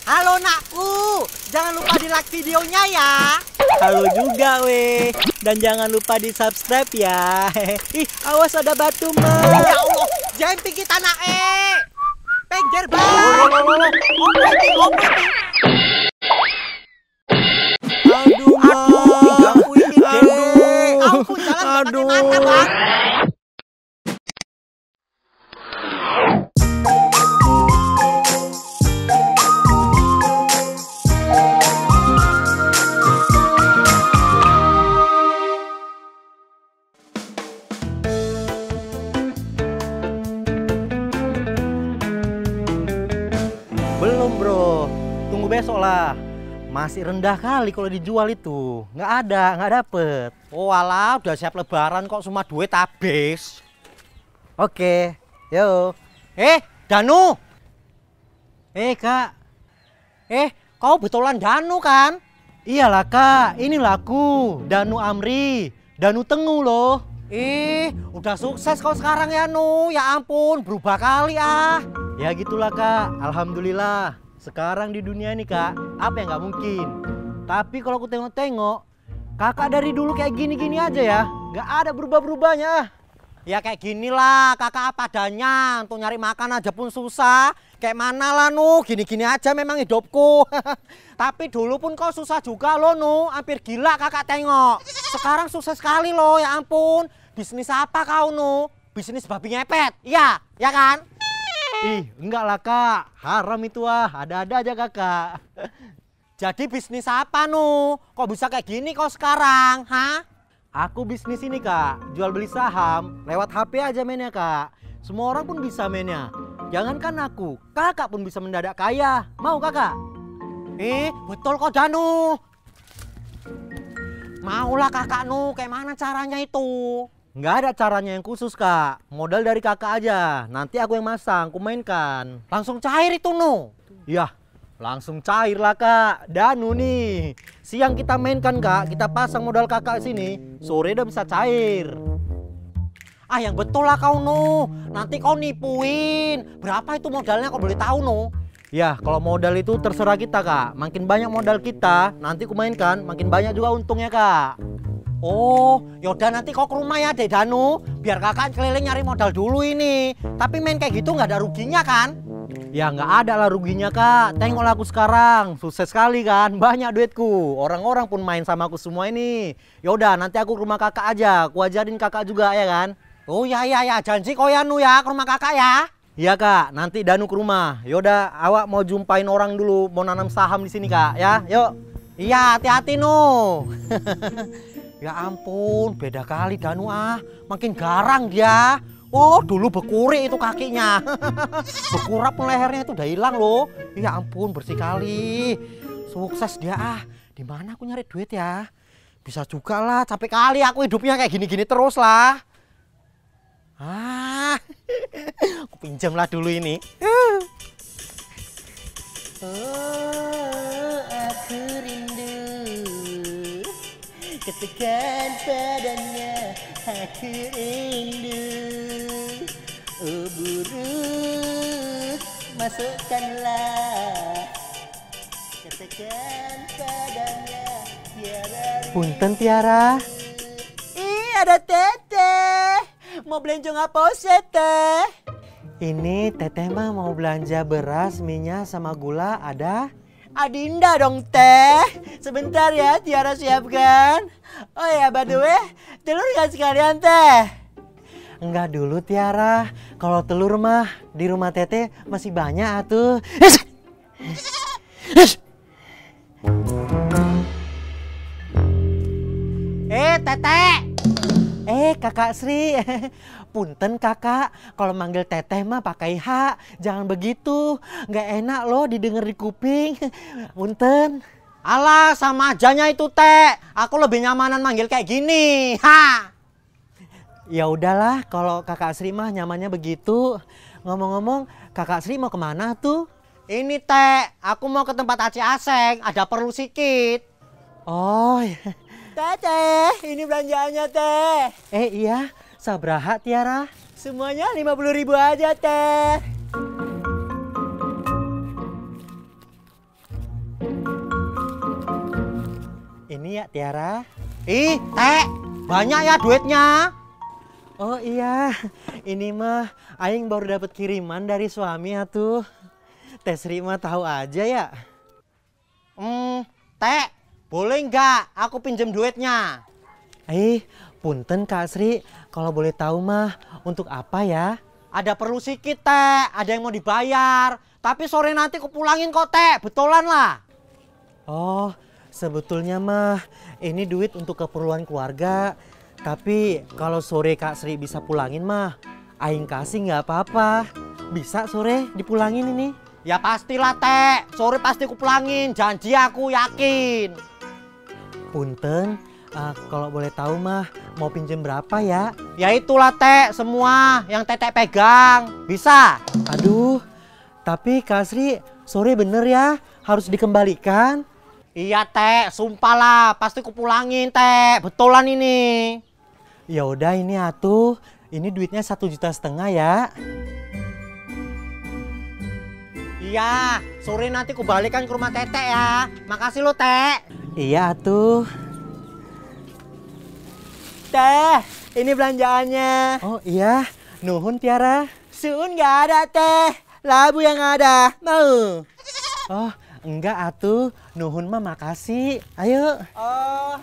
Halo nakku, jangan lupa di like videonya ya. Halo juga weh. Dan jangan lupa di subscribe ya. Ih, awas ada batu mah. Ya Allah, jangan pikir tanah Pengger bang. Aduh mah. Aku ini deh. Aku jalan pakai mata bang. Belum bro, tunggu besok lah. Masih rendah kali kalau dijual itu. Nggak dapet. Oh alah, udah siap lebaran kok semua duit habis. Oke, yo. Danu. Kak. Kau betulan Danu kan? Iyalah kak, inilah aku, Danu Amri, Danu Tengu loh. Udah sukses kau sekarang ya Nu. Ya ampun, berubah kali ah. Ya gitulah kak, alhamdulillah. Sekarang di dunia ini kak, apa yang nggak mungkin. Tapi kalau aku tengok-tengok, kakak dari dulu kayak gini-gini aja ya. Nggak ada berubah-berubahnya. Ya kayak gini lah, kakak apa adanya. Untuk nyari makan aja pun susah. Kayak mana lah Nu, gini-gini aja memang hidupku. Tapi dulu pun kau susah juga loh Nu. Hampir gila kakak tengok. Sekarang sukses sekali loh, ya ampun. Bisnis apa kau Nu? Bisnis babi ngepet, iya, ya kan? Ih, enggak lah kak, haram itu ada-ada aja kakak. Jadi bisnis apa Nu? Kok bisa kayak gini kau sekarang, ha? Aku bisnis ini kak, jual beli saham, lewat HP aja mainnya kak. Semua orang pun bisa mainnya. Jangankan aku, kakak pun bisa mendadak kaya. Mau kakak? Betul kok Danu. Maulah kakak Nu, kayak mana caranya itu? Nggak ada caranya yang khusus kak, modal dari kakak aja. Nanti aku yang masang, aku mainkan. Langsung cair itu Nu. Yah, langsung cair lah kak. Danu nih, siang kita mainkan kak, kita pasang modal kakak sini, sore udah bisa cair. Yang betul lah kau Nu. Nanti kau nipuin. Berapa itu modalnya kau boleh tahu Nu? Ya, kalau modal itu terserah kita kak. Makin banyak modal kita, nanti aku mainkan, makin banyak juga untungnya kak. Oh, yaudah nanti kau ke rumah ya Dek Danu. Biar kakak keliling nyari modal dulu ini. Tapi main kayak gitu nggak ada ruginya kan? Ya nggak ada lah ruginya kak. Tengoklah aku sekarang, sukses sekali kan, banyak duitku. Orang-orang pun main sama aku semua ini. Yaudah nanti aku ke rumah kakak aja, aku ajarin kakak juga ya kan. Oh ya, janji kau ya Nu ya ke rumah kakak ya. Iya kak, nanti Danu ke rumah. Yaudah, awak mau jumpain orang dulu, mau nanam saham di sini kak, ya, yuk. Iya, hati-hati Nu. Ya ampun, beda kali Danu makin garang dia. Oh, dulu bekurik itu kakinya. Bekurap lehernya itu udah hilang loh. Ya ampun, bersih kali. Sukses dia Di mana aku nyari duit ya? Bisa juga lah, capek kali aku hidupnya kayak gini-gini terus lah. Aku pinjam lah dulu ini. Aku rindu katakan padanya, aku rindu. Oh buruk, masukkanlah, katakan padanya, Tiara. Punten Tiara. Ada teteh. Mau belanja apa sih teh? Ini teteh mah mau belanja beras, minyak sama gula ada? Adinda dong teh. Sebentar ya Tiara siapkan. Oh ya by the way, telur gak sekalian teh? Enggak dulu Tiara. Kalau telur mah di rumah teteh masih banyak atuh. Teteh. Kakak Sri. Punten kakak, kalau manggil teteh mah pakai H. Jangan begitu, nggak enak loh didengar di kuping. Punten. Alah, sama ajanya itu teh. Aku lebih nyamanan manggil kayak gini. Ya udahlah, kalau kakak Sri mah nyamannya begitu. Ngomong-ngomong, kakak Sri mau kemana tuh? Ini teh, aku mau ke tempat Aci Aseng. Ada perlu sikit. Oh, Teh, ini belanjaannya teh. Iya, sabraha Tiara? Semuanya 50.000 aja teh. Ini ya Tiara. Ih, Teh, banyak ya duitnya. Oh iya, ini mah Aing baru dapat kiriman dari suami atuh. Teh Sri mah tahu aja ya. Teh, boleh nggak aku pinjem duitnya? Punten Kak Sri, kalau boleh tahu mah untuk apa ya? Ada perlu sikit, Teh. Ada yang mau dibayar. Tapi sore nanti aku pulangin kok, Teh. Betulan lah. Oh, sebetulnya mah ini duit untuk keperluan keluarga. Tapi kalau sore Kak Sri bisa pulangin mah, Aing kasih nggak apa-apa. Bisa sore dipulangin ini? Ya pastilah, Teh. Sore pasti aku pulangin. Janji aku, yakin. Punten, kalau boleh tahu mah mau pinjem berapa ya? Ya itulah, Teh. Semua yang Tetek pegang. Bisa? Aduh, tapi Kak Sri sore bener ya harus dikembalikan? Iya, Teh. Sumpah lah. Pasti aku pulangin, Teh. Betulan ini. Ya udah ini atuh, ini duitnya 1,5 juta ya. Iya, sore nanti aku balikan ke rumah Tetek ya. Makasih lo, Teh. Iya atuh. Teh, ini belanjaannya. Oh iya, nuhun Tiara. Sun nggak ada teh, labu yang ada. Mau? Oh enggak atuh, nuhun mah makasih. Ayo. Oh.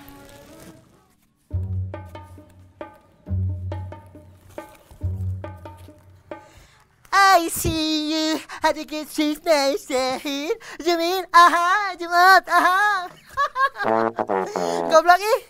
I see you, had to get she's nice, Jamin, aha, Jumat, aha. Goblok ih.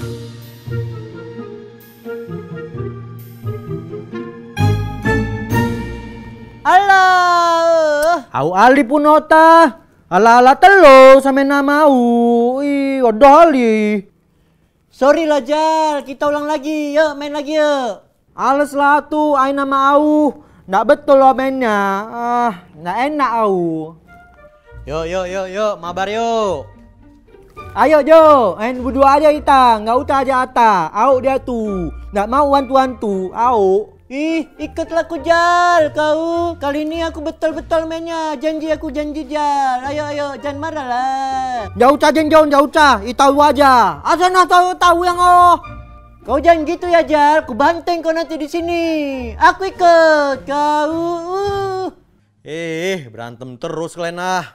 Halo. Au ali punota. Ala-ala telo sampe namau. Ih, udah ali. Sorry lah Jal, kita ulang lagi, yuk main lagi yuk. Ales lah tuh, ay nama au. Nggak betul lo mainnya. Nggak enak au. Yuk, mabar yuk. Ayo Jo, main berdua aja kita, nggak usah aja ata. Au dia tuh, nggak mau wantu-wantu. Au. Ih, ikutlah aku Jal, kau. Kali ini aku betul-betul mainnya. Janji aku janji Jal. Ayo, jangan marah lah. Jauh usah jauh usah, tahu aja. Asana tahu yang oh. Kau jangan gitu ya Jal, aku banteng kau nanti di sini. Aku ikut, kau. Berantem terus kalian ah.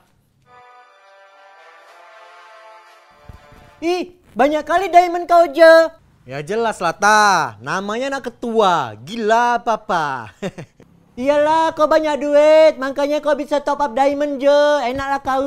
Ih, banyak kali diamond kau aja. Ya jelas lah ta, namanya anak ketua, gila papa. Iyalah, kau banyak duit, makanya kau bisa top up diamond je. Enaklah kau.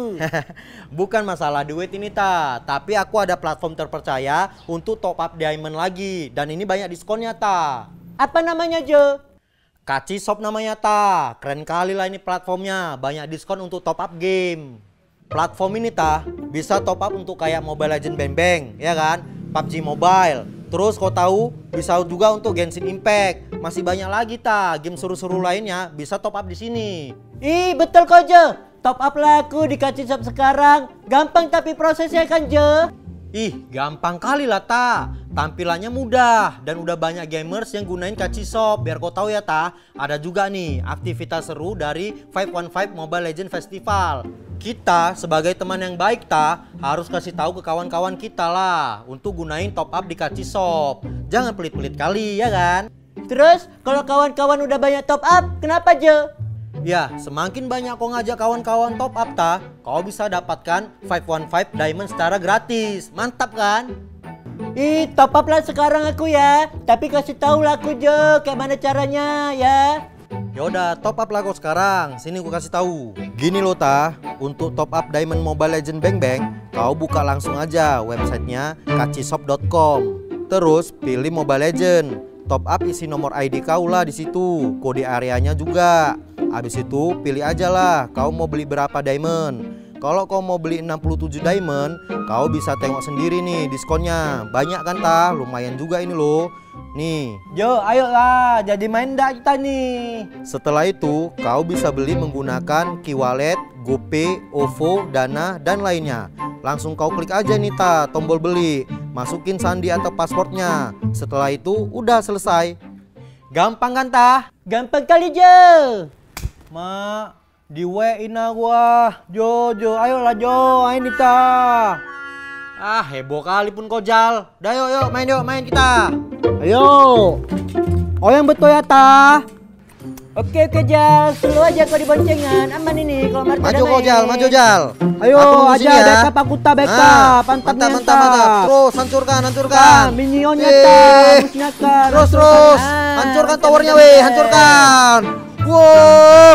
Bukan masalah duit ini ta, tapi aku ada platform terpercaya untuk top up diamond lagi. Dan ini banyak diskonnya ta. Apa namanya je? Kaci Shop namanya ta, keren kali lah ini platformnya, banyak diskon untuk top up game. Platform ini ta, bisa top up untuk kayak Mobile Legends Bang Bang, ya kan? PUBG Mobile. Terus kau tahu bisa juga untuk Genshin Impact. Masih banyak lagi ta, game seru-seru lainnya bisa top up di sini. Ih, betul kau je. Top up lah aku di Kaci Shop sekarang. Gampang tapi prosesnya kan je. Ih, gampang kali lah ta. Tampilannya mudah dan udah banyak gamers yang gunain Kaci Shop. Biar kau tahu ya ta, ada juga nih aktivitas seru dari 515 Mobile Legends Festival. Kita sebagai teman yang baik ta, harus kasih tahu ke kawan-kawan kita lah untuk gunain top up di Kaci Shop. Jangan pelit-pelit kali ya kan? Terus kalau kawan-kawan udah banyak top up, kenapa je? Ya, semakin banyak kau ngajak kawan-kawan top up ta, kau bisa dapatkan 515 diamond secara gratis. Mantap kan? Ih, top up lah sekarang aku ya. Tapi kasih tahu lah aku je, kayak mana caranya ya. Yaudah, top up lah kau sekarang. Sini aku kasih tahu. Gini loh ta, untuk top up Diamond Mobile Legends Bang Bang, kau buka langsung aja websitenya kacishop.com. Terus pilih Mobile Legends. Top up isi nomor ID kau lah di situ, kode areanya juga. Habis itu pilih aja lah, kau mau beli berapa diamond. Kalau kau mau beli 67 diamond, kau bisa tengok sendiri nih diskonnya. Banyak kan ta, lumayan juga ini loh. Nih. Jo, ayolah, jadi main dah kita nih. Setelah itu, kau bisa beli menggunakan Q-Wallet, GoPay, OVO, Dana, dan lainnya. Langsung kau klik aja nih ta, tombol beli. Masukin sandi atau passwordnya. Setelah itu, udah selesai. Gampang kan ta? Gampang kali je. Mak, di WA-in gua. Jo, ayolah Jo, ini ta. Ah, heboh kali pun kau Jal. Dah yuk main kita. Ayo. Oh yang betul ya ta. Oke Jal, slow aja kau di boncengan. Aman ini kalau Marta Maju kau Jal, maju Jal. Ayo Aku aja ya. backup aku ta backup. Mantap. Terus hancurkan. Minionnya ta, musnahkan. Terus. Hancurkan towernya weh, hancurkan. Wow.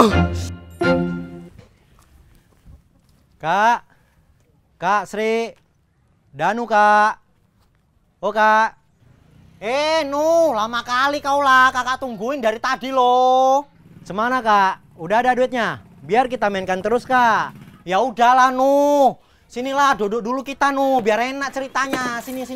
Kak Sri. Danu Kak. Oh Kak. Nu, lama kali kau lah. Kakak tungguin dari tadi loh. Semana Kak? Udah ada duitnya? Biar kita mainkan terus Kak. Ya udahlah Nu. Sinilah duduk dulu kita Nu, biar enak ceritanya. Sini.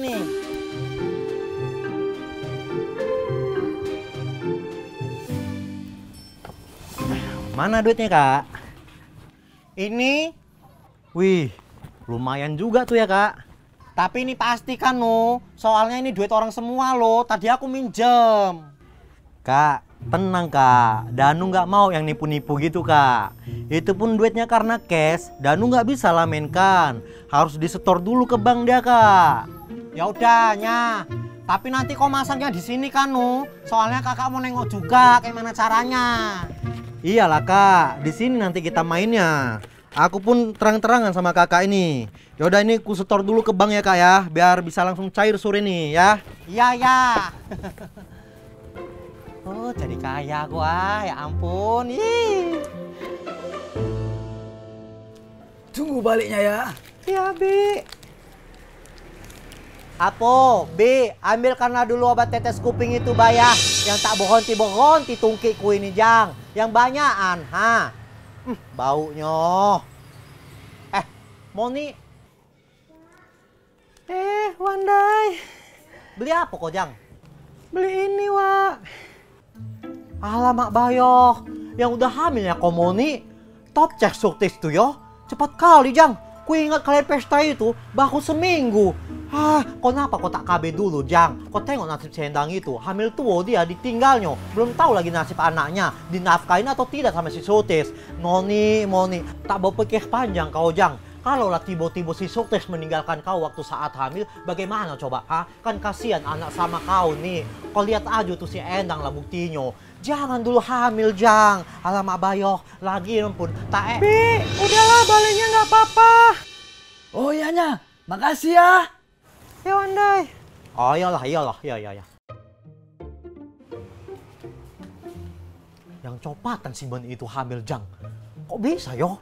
Mana duitnya Kak? Ini, Wih, lumayan juga tuh ya Kak. tapi ini pasti kan Nu. Soalnya ini duit orang semua loh. Tadi aku minjem. Kak, tenang Kak. Danu nggak mau yang nipu-nipu gitu Kak. Itu pun duitnya karena cash. Danu nggak bisa lah mainkan. Harus disetor dulu ke bank dia Kak. Ya udah, Nya. Tapi nanti kok masangnya di sini kan Nu. Soalnya kakak mau nengok juga gimana caranya. Iyalah Kak, di sini nanti kita mainnya. Aku pun terang-terangan sama kakak ini. Yaudah ini ku setor dulu ke bank ya Kak ya, biar bisa langsung cair sore nih ya. Iya. Oh, jadi kaya gua. Ya ampun. Ih. Tunggu baliknya ya. Ya, Bi. Apo, B, ambil karena dulu obat tetes kuping itu bayar. Yang tak bohonti tungkiku ini Jang. Yang banyakan, ha. Baunya. Moni. Wandai, Beli apa kok Jang? beli ini Wak. Alamak Bayo. Yang udah hamil ya kok Moni. Top cek sukses tuh yo. Cepat kali Jang. Ku ingat kalian pesta itu baru seminggu. Kenapa kok tak KB dulu, Jang? Kau tengok nasib Sendang itu, hamil tua dia ditinggalnya. Belum tahu lagi nasib anaknya, dinafkain atau tidak sama si Sotes. Moni, tak mau pikir panjang kau, Jang. Kalau lah tiba-tiba si Sotes meninggalkan kau waktu saat hamil, bagaimana coba? Kan kasihan anak sama kau nih. Kau lihat aja tuh si Endang lah buktinya. Jangan dulu hamil, Jang. Alamak Bayo, lagi pun tak Bi, udahlah baliknya nggak apa-apa. Oh iya Nya, makasih ya. Ya Wandai. Oh iyalah. Yang copatan si Ben itu hamil, Jang. Kok bisa yo?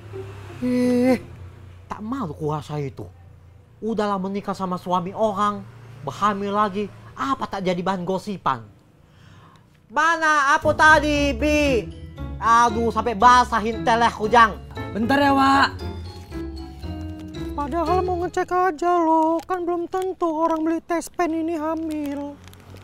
Tak malu kuasa itu. Udahlah menikah sama suami orang, berhamil lagi, apa tak jadi bahan gosipan? Mana apa tadi, Bi? Aduh, sampai basahin telehku, Jang. Bentar ya Wak. Padahal mau ngecek aja loh, kan belum tentu orang beli tes pen ini hamil.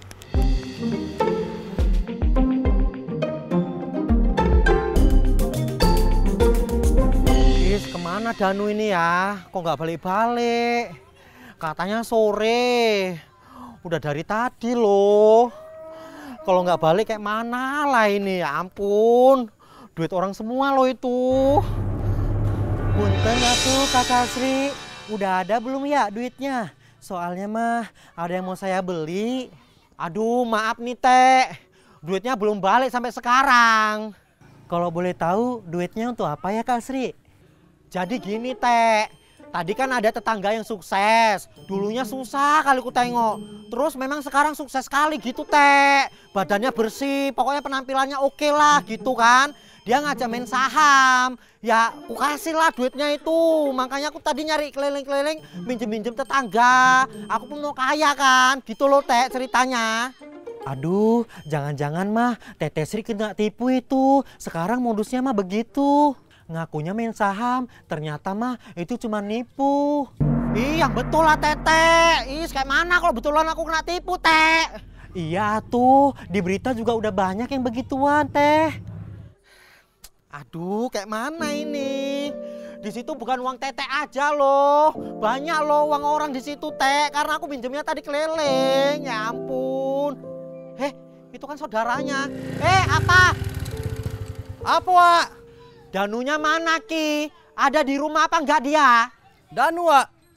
Kemana Danu ini ya? Kok nggak balik-balik? Katanya sore. Udah dari tadi loh. Kalau nggak balik kayak mana lah ini? Ya ampun. Duit orang semua loh itu. Punten atuh Kakak Sri, udah ada belum ya duitnya? Soalnya mah ada yang mau saya beli. Aduh, maaf nih Teh. Duitnya belum balik sampai sekarang. Kalau boleh tahu duitnya untuk apa ya Kak Sri? Jadi gini Teh. Tadi kan ada tetangga yang sukses. Dulunya susah kali ku tengok. Terus memang sekarang sukses sekali gitu Teh. Badannya bersih, pokoknya penampilannya oke lah gitu kan. Dia ngajak main saham. Ya, ku kasih lah duitnya itu. Makanya aku tadi nyari keliling-keliling, minjem-minjem tetangga. Aku pun mau kaya kan. Gitu loh Teh ceritanya. Aduh, jangan-jangan mah Teteh Sri kena tipu itu. Sekarang modusnya mah begitu. Ngakunya main saham, ternyata mah itu cuma nipu. Ih, yang betul lah Teteh. Ih, kayak mana kalau betulan aku kena tipu Teh? Iya tuh, di berita juga udah banyak yang begituan Teh. Aduh, kayak mana ini? Di situ bukan uang Teteh aja loh. Banyak loh uang orang di situ, Teh. Karena aku pinjemnya tadi keliling. Ya ampun. Itu kan saudaranya. Apa? Apa, Wak? Danunya mana, Ki? Ada di rumah apa enggak dia? Danu Wak,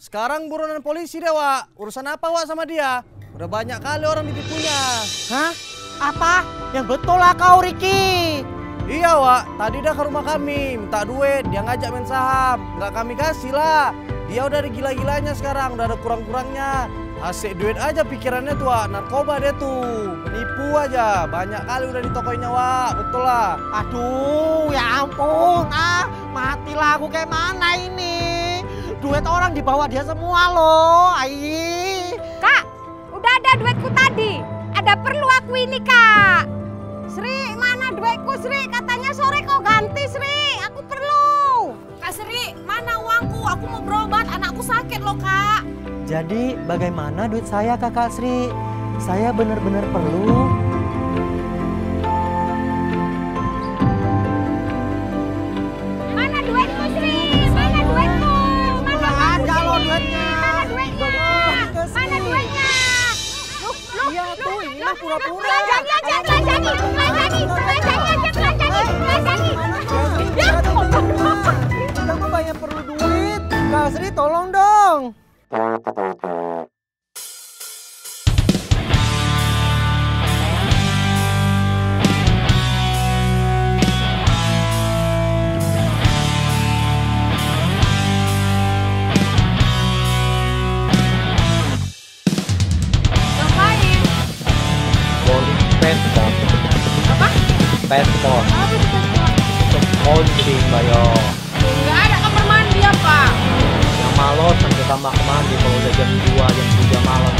Sekarang buronan polisi deh, Wak. Urusan apa, Wak, sama dia? Udah banyak kali orang ditipunya. Hah? Apa? Yang betul lah kau, Riki. Iya, Wak. Tadi dah ke rumah kami, minta duit. Dia ngajak main saham. Nggak kami kasih lah. Dia udah ada gila-gilanya sekarang, udah ada kurang-kurangnya. Asik duit aja pikirannya tuh, Wak. Narkoba dia tuh. Penipu aja. Banyak kali udah di tokonya, Wak. Betul lah. Aduh, ya ampun. Matilah aku kayak mana ini. Duit orang dibawa dia semua loh. Ai. Kak, udah ada duitku tadi. Ada perlu aku ini, Kak. Sri, mana duitku, Sri? Katanya sore kau ganti, Sri. Aku perlu. Kak Sri, mana uangku? Aku mau berobat, anakku sakit loh, Kak. Jadi bagaimana duit saya, Kakak Sri? Saya benar-benar perlu. Mana duitku, Sri? Mana duitku? Pulang aja lo duitnya. Mana duitnya? Mana duitnya? Iya tuh, ini mah pura-pura. Belanjani aja, belanjani. Belanjani, belanjani aja, belanjani. Belanjani. Ya, Kita mah banyak perlu duit. Kak Sri tolong dong. ngapain? Paspor. Apa? Paspor. Apa itu paspor? Kunci bayo. Nggak ada kamar mandi apa? Yang malam sampai kamar mandi kalau udah jam 2, jam 3 malam.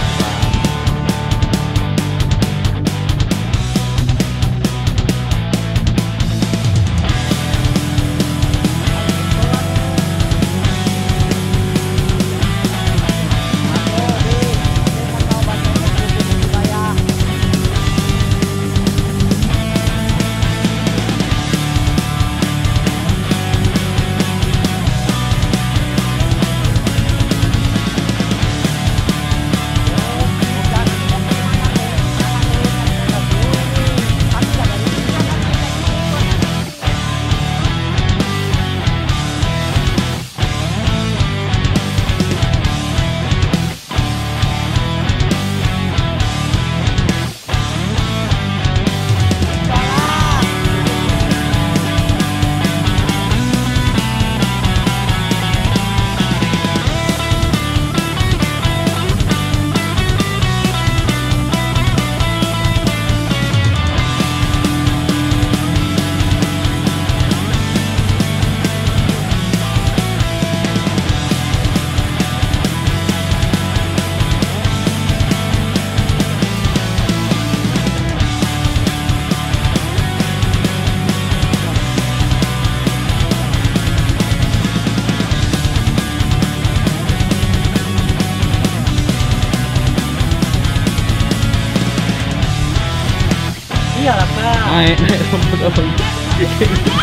Iyalah Kak. Naik rumput.